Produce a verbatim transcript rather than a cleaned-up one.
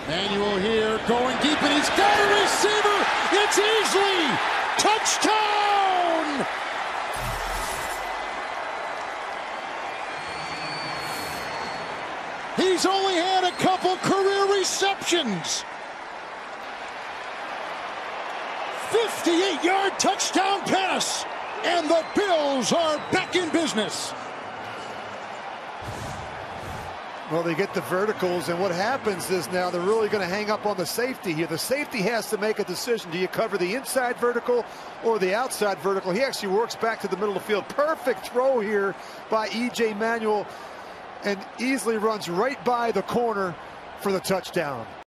Manuel here, going deep, and he's got a receiver. It's Easley. Touchdown! He's only had a couple career receptions. fifty-eight yard touchdown pass, and the Bills are back in business. Well, they get the verticals, and what happens is now they're really going to hang up on the safety here. The safety has to make a decision. Do you cover the inside vertical or the outside vertical? He actually works back to the middle of the field. Perfect throw here by E J Manuel, and Easley runs right by the corner for the touchdown.